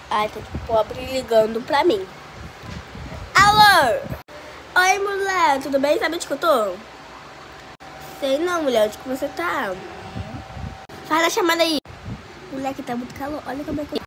Ai, tá de pobre ligando pra mim. Alô? Oi, mulher, tudo bem? Sabe onde que eu tô? Sei não, mulher, onde que você tá? Faz a chamada aí. Mulher, que tá muito calor, olha como é que eu...